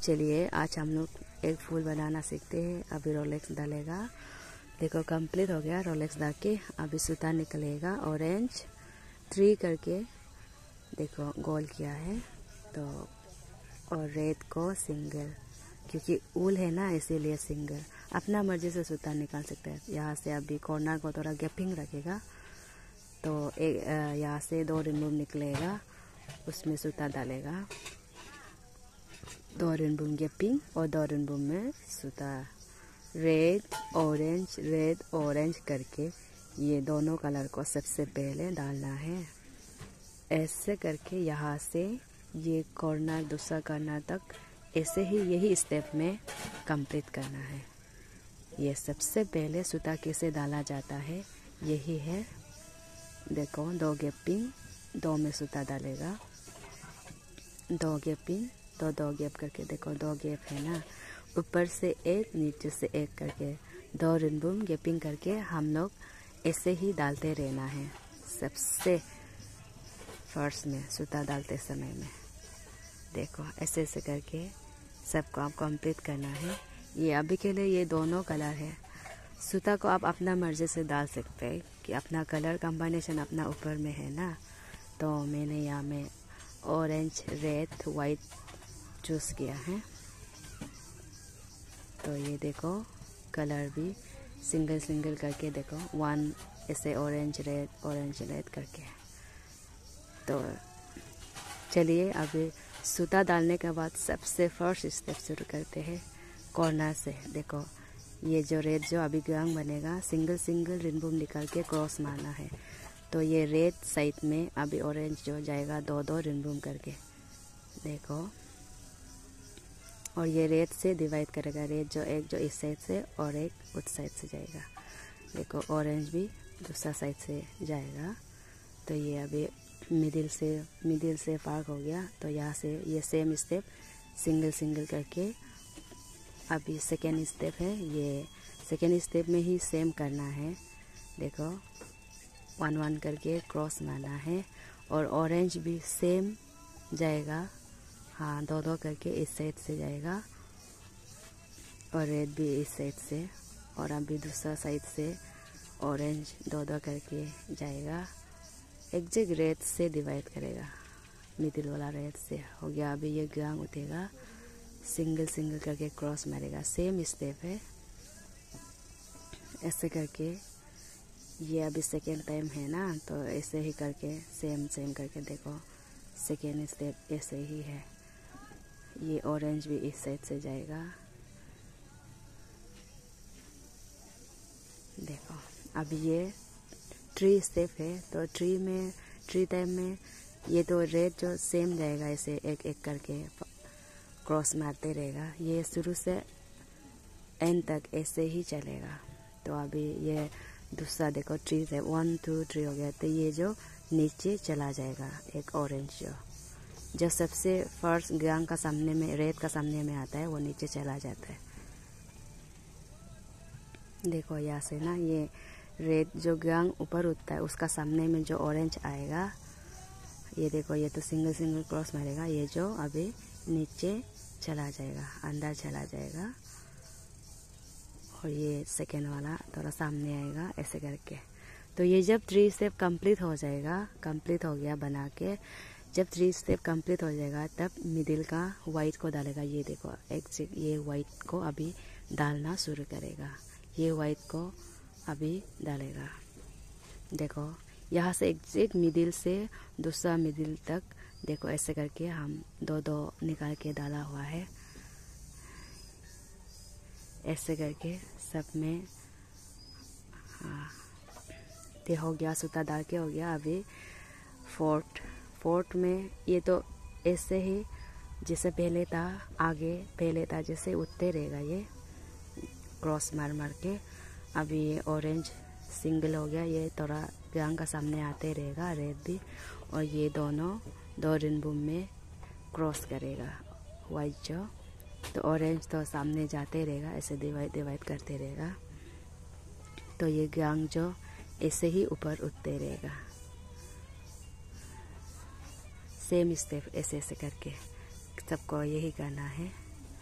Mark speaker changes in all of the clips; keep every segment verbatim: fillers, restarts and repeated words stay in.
Speaker 1: चलिए आज हम लोग एक फूल बनाना सीखते हैं। अभी रोलेक्स डालेगा, देखो कंप्लीट हो गया। रोलेक्स डाल के अभी सूता निकलेगा। ऑरेंज थ्री करके देखो गोल किया है तो, और रेड को सिंगल, क्योंकि ऊल है ना इसीलिए सिंगल। अपना मर्जी से सूता निकाल सकते हैं। यहाँ से अभी कॉर्नर को थोड़ा गैपिंग रखेगा तो एक यहाँ से दो रिंबूम निकलेगा, उसमें सूता डालेगा। दो रिंबूम गैपिंग और दो रिंबूम में सूता। रेड ऑरेंज रेड ऑरेंज करके ये दोनों कलर को सबसे पहले डालना है। ऐसे करके यहाँ से ये कॉर्नर दूसरा कॉर्नर तक ऐसे ही यही स्टेप में कंप्लीट करना है। ये सबसे पहले सूता कैसे डाला जाता है यही है। देखो दो गैपिंग, दो में सूता डालेगा, दो गैपिंग, दो दो गैप करके देखो दो गैप है ना, ऊपर से एक नीचे से एक करके दो रिंबूम गैपिंग करके हम लोग ऐसे ही डालते रहना है। सबसे फर्स्ट में सूता डालते समय में देखो ऐसे ऐसे करके सबको आप कंप्लीट करना है। ये अभी के लिए ये दोनों कलर है। सूता को आप अपना मर्जी से डाल सकते हैं कि अपना कलर कॉम्बिनेशन अपना ऊपर में है ना। तो मैंने यहाँ में ऑरेंज रेड वाइट चूज़ किया है। तो ये देखो कलर भी सिंगल सिंगल करके देखो वन ऐसे ऑरेंज रेड ऑरेंज रेड करके। तो चलिए अभी सूता डालने के बाद सबसे फर्स्ट स्टेप शुरू करते हैं कॉर्नर से। देखो ये जो रेड जो अभी ग्राउंड बनेगा, सिंगल सिंगल रिंबूम निकाल के क्रॉस मारना है। तो ये रेड साइड में अभी ऑरेंज जो जाएगा दो दो रिंबूम करके देखो, और ये रेड से डिवाइड करेगा। रेड जो एक जो इस साइड से और एक उस साइड से जाएगा। देखो ऑरेंज भी दूसरा साइड से जाएगा। तो ये अभी मिडिल से मिडिल से पार्क हो गया। तो यहाँ से ये सेम स्टेप सिंगल सिंगल करके अभी सेकेंड स्टेप है। ये सेकेंड स्टेप में ही सेम करना है। देखो वन वन करके क्रॉस मारना है। और ऑरेंज भी सेम जाएगा, हाँ दो दो करके इस साइड से जाएगा, और रेड भी इस साइड से, और अभी दूसरा साइड से ऑरेंज दो दो करके जाएगा। एक जगह रेड से डिवाइड करेगा, मिडिल वाला रेड से हो गया। अभी ये ग्राउंड उठेगा, सिंगल सिंगल करके क्रॉस मारेगा। सेम स्टेप है ऐसे करके। ये अभी सेकेंड टाइम है ना, तो ऐसे ही करके सेम सेम करके देखो सेकेंड स्टेप ऐसे ही है। ये ऑरेंज भी इस साइड से जाएगा। देखो अब ये ट्री स्टेप है। तो ट्री में ट्री टाइम में ये तो रेड जो सेम जाएगा, ऐसे एक एक करके क्रॉस मारते रहेगा। ये शुरू से एंड तक ऐसे ही चलेगा। तो अभी ये दूसरा देखो ट्री से वन टू थ्री हो गया। तो ये जो नीचे चला जाएगा एक ऑरेंज जो जो सबसे फर्स्ट ग्राउंड का सामने में रेड का सामने में आता है, वो नीचे चला जाता है। देखो यहाँ से ना ये रेड जो ग्राउंड ऊपर उठता है उसका सामने में जो ऑरेंज आएगा, ये देखो ये तो सिंगल सिंगल क्रॉस मारेगा। ये जो अभी नीचे चला जाएगा, अंदर चला जाएगा, और ये सेकेंड वाला थोड़ा सामने आएगा ऐसे करके। तो ये जब थ्री स्टेप कंप्लीट हो जाएगा, कंप्लीट हो गया बना के, जब थ्री स्टेप कंप्लीट हो जाएगा तब मिडिल का वाइट को डालेगा। ये देखो एक ये वाइट को अभी डालना शुरू करेगा। ये वाइट को अभी डालेगा। देखो यहाँ से एक मिडिल से दूसरा मिडिल तक देखो ऐसे करके हम दो दो निकाल के डाला हुआ है। ऐसे करके सब में, हाँ ये हो गया, सूता डाल के हो गया। अभी फोर्थ फोर्थ में ये तो ऐसे ही जैसे पहले था, आगे पहले था जैसे उठते रहेगा ये क्रॉस मार मार के। अभी ये ऑरेंज सिंगल हो गया, ये थोड़ा ग्राउंड का सामने आते रहेगा रेड भी, और ये दोनों दो रिंबूम में क्रॉस करेगा वाइट जो। तो ऑरेंज तो सामने जाते रहेगा, ऐसे डिवाइड डिवाइड करते रहेगा। तो ये ग्राउंड जो ऐसे ही ऊपर उठते रहेगा। सेम स्टेप ऐसे ऐसे करके सबको यही करना है।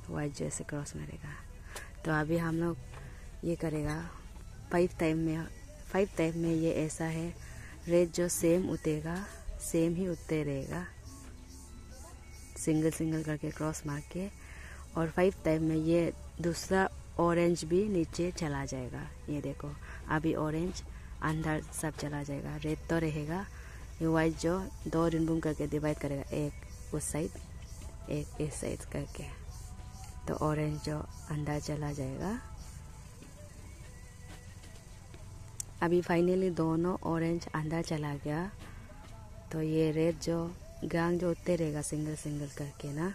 Speaker 1: वाइट जो ऐसे क्रॉस मारेगा। तो अभी हम लोग ये करेगा फाइव टाइम में। फाइव टाइम में ये ऐसा है, रेड जो सेम उठेगा सेम ही उठते रहेगा, सिंगल सिंगल करके क्रॉस मार के। और फाइव टाइम में ये दूसरा ऑरेंज भी नीचे चला जाएगा। ये देखो अभी ऑरेंज अंदर सब चला जाएगा, रेड तो रहेगा। ये वाइट जो दो रिंग करके डिवाइड करेगा, एक उस साइड एक इस साइड करके, तो ऑरेंज जो अंदर चला जाएगा। अभी फाइनली दोनों ऑरेंज अंदर चला गया, तो ये रेड जो गांग जो उठते रहेगा सिंगल सिंगल करके ना।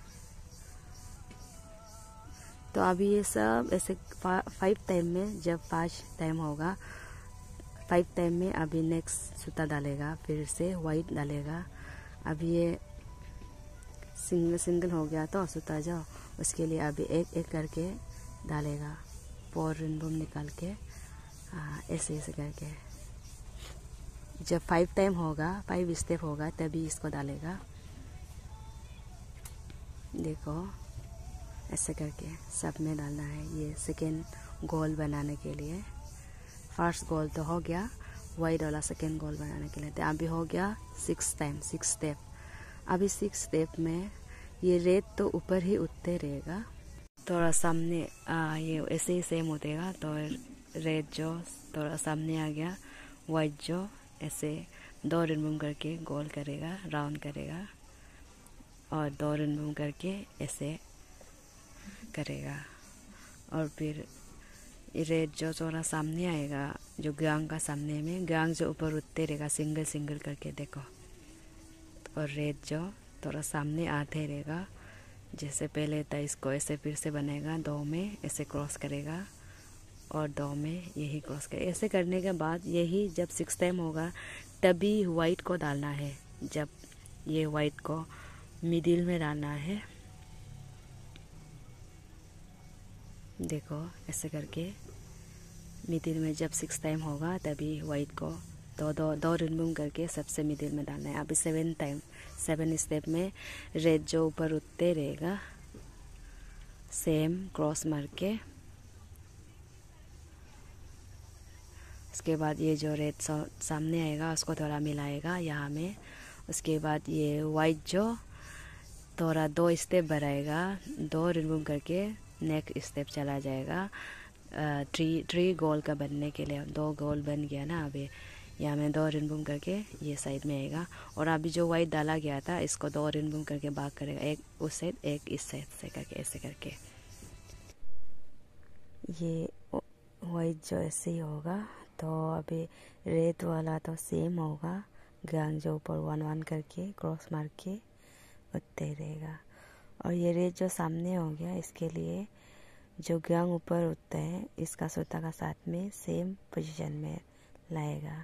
Speaker 1: तो अभी ये सब ऐसे फाइव टाइम में, जब पांच टाइम होगा फाइव टाइम में अभी नेक्स्ट सूता डालेगा, फिर से वाइट डालेगा। अभी ये सिंगल सिंगल हो गया तो सूता जो, उसके लिए अभी एक एक करके डालेगा, फोर रेनबो निकाल के ऐसे ऐसे करके। जब फाइव टाइम होगा, फाइव स्टेप होगा, तभी इसको डालेगा। देखो ऐसे करके सब में डालना है। ये सेकेंड गोल बनाने के लिए, फर्स्ट गोल तो हो गया, वाइट वाला सेकेंड गोल बनाने के लिए। तो अभी हो गया सिक्स टाइम, सिक्स स्टेप। अभी सिक्स स्टेप में ये रेड तो ऊपर ही उठते रहेगा, थोड़ा सामने आ, ये ऐसे ही सेम उठेगा। तो रेड जो थोड़ा सामने आ गया, वाइट जो ऐसे दो रिंग करके गोल करेगा, राउंड करेगा, और दो रिंग करके ऐसे करेगा। और फिर रेड जो थोड़ा सामने आएगा, जो गांग का सामने में, गांग जो ऊपर उठते रहेगा सिंगल सिंगल करके, देखो। और रेड जो थोड़ा सामने आते रहेगा, जैसे पहले था इसको ऐसे फिर से बनेगा, दो में ऐसे क्रॉस करेगा और दो में यही क्रॉस करेगा। ऐसे करने के बाद यही जब सिक्स टाइम होगा तभी वाइट को डालना है। जब ये वाइट को मिडिल में डालना है, देखो ऐसे करके मिडिल में जब सिक्स टाइम होगा तभी वाइट को दो दो दो रिंग करके सबसे मिडिल में डालना है। अभी सेवन टाइम, सेवन स्टेप में रेड जो ऊपर उठते रहेगा, सेम क्रॉस मार के। उसके बाद ये जो रेड सामने आएगा उसको थोड़ा मिलाएगा यहाँ में। उसके बाद ये वाइट जो थोड़ा दो स्टेप बढ़ाएगा, दो रिमूव करके नेक्स्ट स्टेप चला जाएगा। थ्री थ्री गोल का बनने के लिए, दो गोल बन गया ना। अभी यहाँ में दो रिमूव करके ये साइड में आएगा। और अभी जो वाइट डाला गया था इसको दो रिमूव करके बाग करेगा, एक उस साइड एक इस साइड से करके, ऐसे करके। ये वाइट जो ऐसे ही होगा। तो अभी रेड वाला तो सेम होगा, गांग जो ऊपर वन वन करके क्रॉस मार के उठते रहेगा। और ये रेड जो सामने हो गया, इसके लिए जो गांग ऊपर उठता है इसका सूता का साथ में सेम पोजीशन में लाएगा।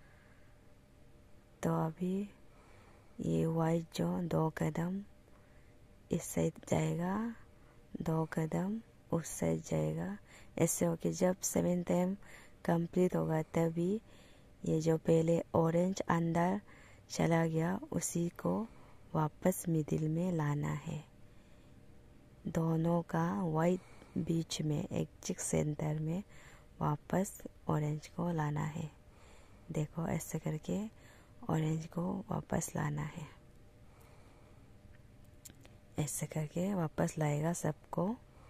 Speaker 1: तो अभी ये वाइट जो दो कदम इस साइड जाएगा, दो कदम उस साइड जाएगा, ऐसे हो कि जब सेवन टाइम कंप्लीट होगा तभी ये जो पहले ऑरेंज अंदर चला गया उसी को वापस मिडिल में लाना है। दोनों का वाइट बीच में एग्जैक्ट सेंटर में वापस ऑरेंज को लाना है। देखो ऐसे करके ऑरेंज को वापस लाना है, ऐसे करके वापस लाएगा सबको।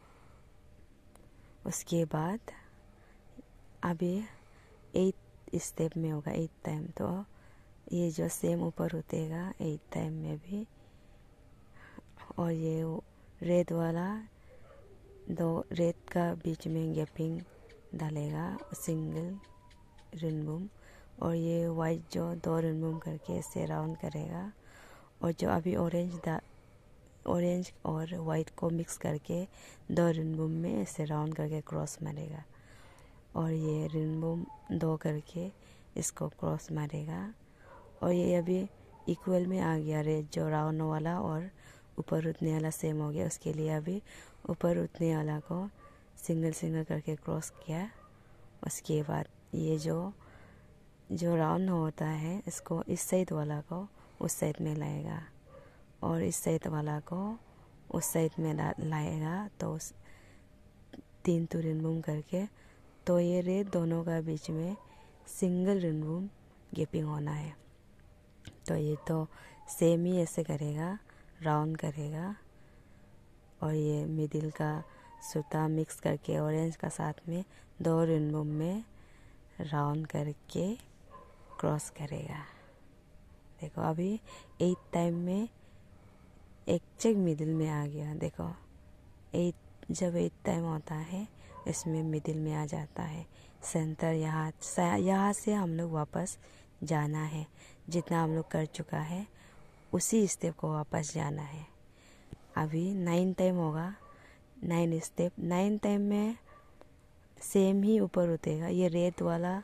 Speaker 1: उसके बाद अभी एट स्टेप में होगा, एट टाइम। तो ये जो सेम ऊपर उठेगा एट टाइम में भी। और ये रेड वाला दो रेड का बीच में गैपिंग डालेगा, सिंगल रिनबूम। और ये वाइट जो दो रिनबूम करके ऐसे राउंड करेगा। और जो अभी ऑरेंज दा ऑरेंज और वाइट को मिक्स करके दो रिनबूम में ऐसे राउंड करके क्रॉस मारेगा। और ये रिनबूम दो करके इसको क्रॉस मारेगा। और ये अभी इक्वल में आ गया, रेड जो राउंड वाला और ऊपर उठने वाला सेम हो गया। उसके लिए अभी ऊपर उठने वाला को सिंगल सिंगल करके क्रॉस किया। उसके बाद ये जो जो राउंड होता है इसको इस साइड वाला को उस साइड में लाएगा, और इस साइड वाला को उस साइड में लाएगा तो उस तीन तो रिन्बूम करके, तो ये रेड दोनों का बीच में सिंगल रिन्बूम गैपिंग होना है। तो ये तो सेम ही ऐसे करेगा, राउंड करेगा, और ये मिडिल का सूता मिक्स करके ऑरेंज का साथ में दो रिन्बूम में राउंड करके क्रॉस करेगा। देखो अभी एट टाइम में एक चेक मिडिल में आ गया। देखो एट, जब एट टाइम होता है इसमें मिडिल में आ जाता है। सेंटर यहाँ यहाँ से हम लोग वापस जाना है, जितना हम लोग कर चुका है उसी स्टेप को वापस जाना है। अभी नाइन टाइम होगा, नाइन स्टेप, नाइन टाइम में सेम ही ऊपर उठेगा। ये रेड वाला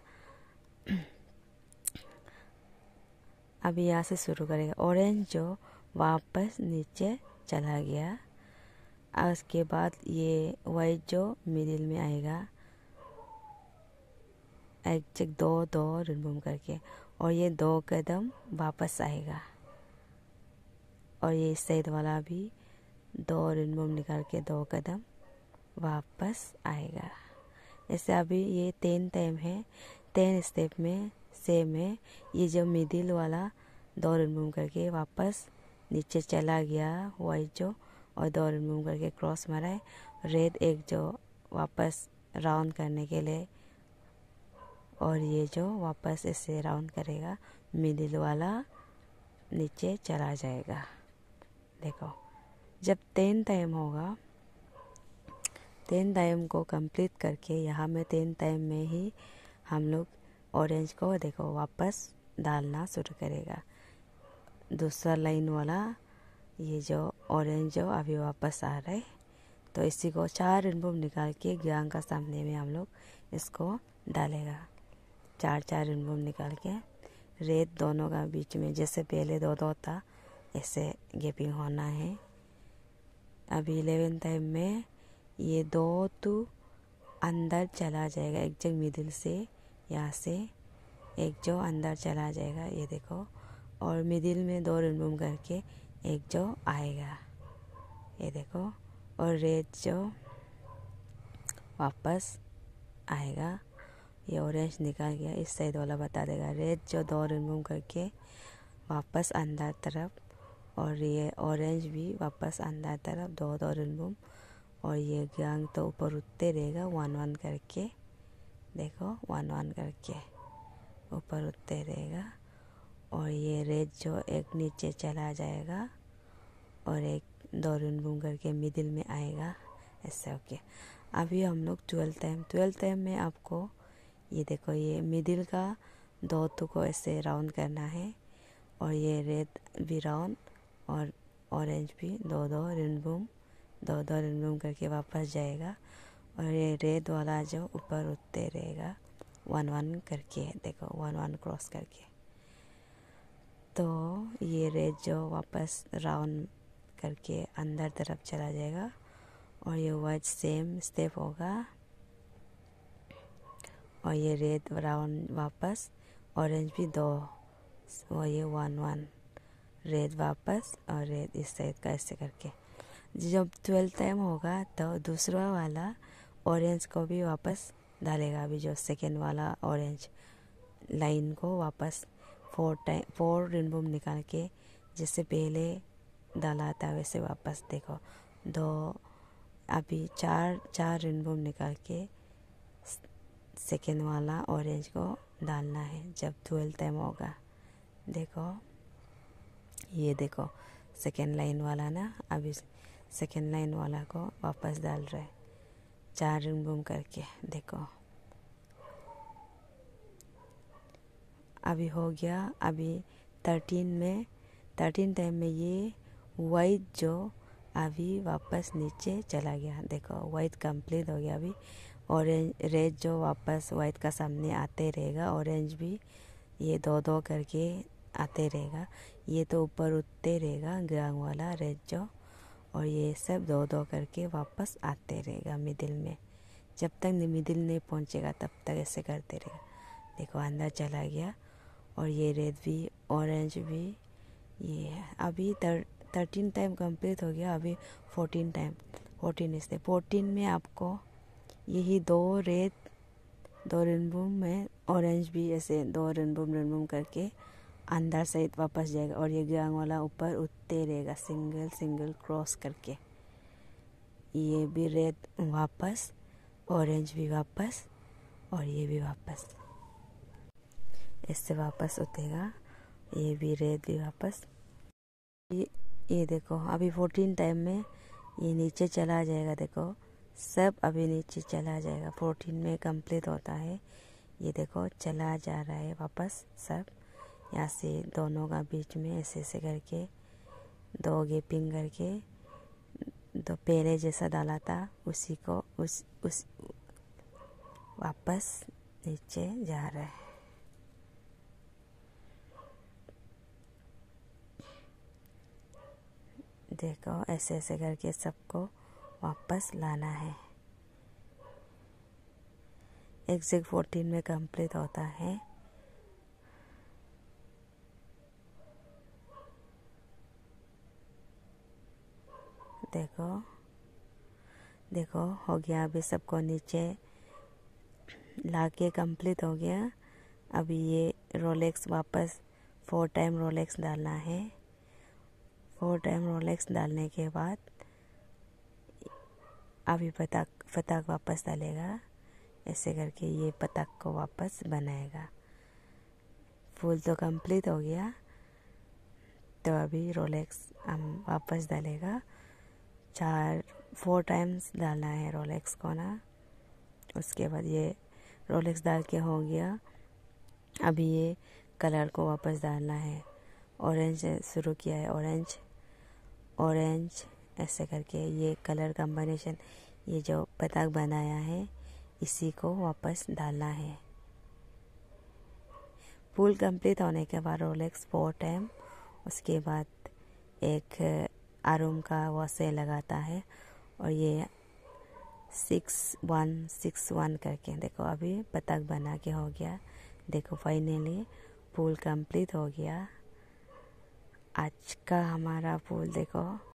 Speaker 1: अभी यहाँ से शुरू करेगा। ऑरेंज जो वापस नीचे चला गया, और उसके बाद ये वाइट जो मिडिल में आएगा, एक चेक दो दो रिन्बूम करके, और ये दो कदम वापस आएगा। और ये इस साइड वाला भी दो रिन्बूम निकाल के दो कदम वापस आएगा। ऐसे अभी ये टेन टाइम है, टेन स्टेप में सेम है। ये जो मिडिल वाला दो रिन्बूम करके वापस नीचे चला गया वाइट जो, और दो रिन्बूम करके क्रॉस मारा है। रेड एक जो वापस राउंड करने के लिए, और ये जो वापस ऐसे राउंड करेगा, मिडिल वाला नीचे चला जाएगा। देखो जब टेन टाइम होगा, टेन टाइम को कंप्लीट करके यहाँ में टेन टाइम में ही हम लोग ऑरेंज को देखो वापस डालना शुरू करेगा। दूसरा लाइन वाला ये जो ऑरेंज जो अभी वापस आ रहा है, तो इसी को चार रिन्बूम निकाल के ग्यांग का सामने में हम लोग इसको डालेगा। चार चार रिन्बूम निकाल के रेड दोनों का बीच में जैसे पहले दो दो था ऐसे गैपिंग होना है। अभी इलेवन टाइम में ये दो तो अंदर चला जाएगा, एक जगह मिडिल से यहाँ से एक जो अंदर चला जाएगा, ये देखो, और मिडिल में दो रिन्बूम करके एक जो आएगा, ये देखो, और रेड जो वापस आएगा। ये ऑरेंज निकाल गया, इस साइड वाला बता देगा। रेड जो दो रिन्बूम करके वापस अंदर तरफ, और ये ऑरेंज भी वापस अंदर तरफ दो दो रिन्बूम, और ये ग्यांग तो ऊपर उठते रहेगा वन वन करके। देखो वन वन करके ऊपर उठते रहेगा। और ये रेड जो एक नीचे चला जाएगा, और एक दो रिन्बूम करके मिडिल में आएगा ऐसे। ओके, अभी हम लोग ट्वेल्थ टाइम ट्वेल्थ टाइम में आपको ये देखो, ये मिडिल का दो तो को ऐसे राउंड करना है, और ये रेड भी राउंड, और ऑरेंज भी दो दो रिन्बूम दो दो रिन्बूम करके वापस जाएगा। और ये रेड वाला जो ऊपर उठते रहेगा वन वन करके, देखो वन वन क्रॉस करके। तो ये रेड जो वापस राउंड करके अंदर तरफ चला जाएगा, और ये वाइट सेम स्टेप होगा, और ये रेड राउंड वापस, ऑरेंज भी दो, और ये वन वन, रेड वापस, और रेड इस साइड का ऐसे करके। जब ट्वेल्थ टाइम होगा तो दूसरा वाला ऑरेंज को भी वापस डालेगा। अभी जो सेकेंड वाला ऑरेंज लाइन को वापस फोर टाइम फोर रिन्बूम निकाल के जैसे पहले डाला था वैसे वापस, देखो दो, अभी चार चार रिन्बूम निकाल के सेकेंड वाला ऑरेंज को डालना है जब ट्वेल्थ टाइम होगा। देखो ये देखो सेकेंड लाइन वाला ना, अभी सेकेंड लाइन वाला को वापस डाल रहे चार रिन्बूम करके। देखो अभी हो गया। अभी थर्टीन में थर्टीन टाइम में ये वाइट जो अभी वापस नीचे चला गया। देखो वाइट कंप्लीट हो गया। अभी ऑरेंज रेड जो वापस वाइट का सामने आते रहेगा, ऑरेंज भी ये दो दो करके आते रहेगा। ये तो ऊपर उठते रहेगा ग्यांग वाला रेड जो, और ये सब दो दो करके वापस आते रहेगा मिडिल में। जब तक मिडिल नहीं पहुंचेगा तब तक ऐसे करते रहेगा। देखो अंदर चला गया, और ये रेड भी ऑरेंज भी ये है। अभी थर्टीन टाइम कंप्लीट हो गया, अभी फोर्टीन टाइम फोर्टीन इसलिए फोर्टीन में आपको यही दो रेड दो रेनबो में ऑरेंज भी ऐसे दो रेनबो रेनबो करके अंदर साइड वापस जाएगा और ये ग्राउंड वाला ऊपर उठते रहेगा सिंगल सिंगल क्रॉस करके। ये भी रेड वापस, ऑरेंज भी वापस और ये भी वापस, इससे वापस उठेगा। ये भी रेड भी वापस। ये ये देखो अभी फोर्टीन टाइम में ये नीचे चला जाएगा। देखो सब अभी नीचे चला जाएगा। फोर्टीन में कंप्लीट होता है। ये देखो चला जा रहा है वापस सब। यहाँ से दोनों का बीच में ऐसे ऐसे करके दो गैपिंग करके तो पहले जैसा डाला था उसी को उस उस वापस नीचे जा रहा है। देखो ऐसे ऐसे करके सबको वापस लाना है। एग्जैक्ट फोर्टीन में कंप्लीट होता है। देखो देखो हो गया। अभी सबको नीचे लाके कंप्लीट हो गया। अभी ये रोलेक्स वापस फोर टाइम रोलेक्स डालना है। फोर टाइम रोलेक्स डालने के बाद अभी पतंग पतंग वापस डालेगा। ऐसे करके ये पतंग को वापस बनाएगा। फुल तो कंप्लीट हो गया। तो अभी रोलेक्स हम वापस डालेगा। चार फोर टाइम्स डालना है रोलेक्स को ना। उसके बाद ये रोलेक्स डाल के हो गया। अभी ये कलर को वापस डालना है। ऑरेंज शुरू किया है, ऑरेंज ऑरेंज ऐसे करके ये कलर कॉम्बिनेशन, ये जो पतंग बनाया है इसी को वापस डालना है। फुल कंप्लीट होने के बाद रोलेक्स फोर टाइम, उसके बाद एक आरुम का वो से लगाता है और ये सिक्स वन सिक्स वन करके देखो अभी पतंग बना के हो गया। देखो फाइनली फुल कंप्लीट हो गया। आज का हमारा फुल देखो